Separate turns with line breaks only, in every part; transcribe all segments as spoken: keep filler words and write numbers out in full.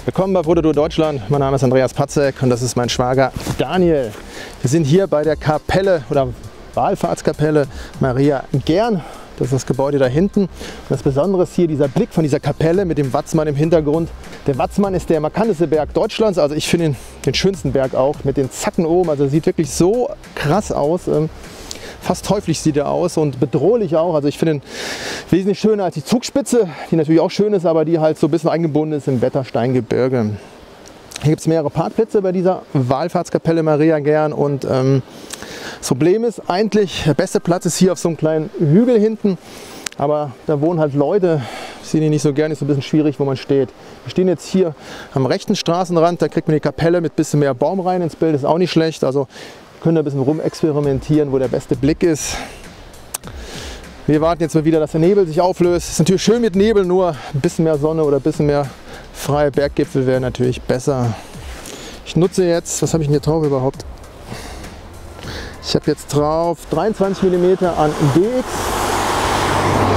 Willkommen bei Fototour Deutschland. Mein Name ist Andreas Patzek und das ist mein Schwager Daniel. Wir sind hier bei der Kapelle oder Wallfahrtskapelle Maria Gern. Das ist das Gebäude da hinten. Und das Besondere ist hier dieser Blick von dieser Kapelle mit dem Watzmann im Hintergrund. Der Watzmann ist der markanteste Berg Deutschlands. Also ich finde den, den schönsten Berg auch mit den Zacken oben. Also sieht wirklich so krass aus. Fast teuflisch sieht er aus und bedrohlich auch. Also ich finde ihn wesentlich schöner als die Zugspitze, die natürlich auch schön ist, aber die halt so ein bisschen eingebunden ist im Wettersteingebirge. Hier gibt es mehrere Parkplätze bei dieser Wallfahrtskapelle Maria Gern und ähm, das Problem ist eigentlich, der beste Platz ist hier auf so einem kleinen Hügel hinten, aber da wohnen halt Leute, sehen die nicht so gerne, ist so ein bisschen schwierig, wo man steht. Wir stehen jetzt hier am rechten Straßenrand, da kriegt man die Kapelle mit ein bisschen mehr Baum rein ins Bild, ist auch nicht schlecht. Also können da ein bisschen rumexperimentieren, wo der beste Blick ist. Wir warten jetzt mal wieder, dass der Nebel sich auflöst. Ist natürlich schön mit Nebel, nur ein bisschen mehr Sonne oder ein bisschen mehr freie Berggipfel wäre natürlich besser. Ich nutze jetzt, was habe ich denn hier drauf überhaupt? Ich habe jetzt drauf dreiundzwanzig Millimeter an D X.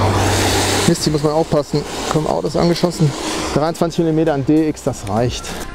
Mist, hier muss man aufpassen. Kommen Autos angeschossen. dreiundzwanzig Millimeter an D X, das reicht.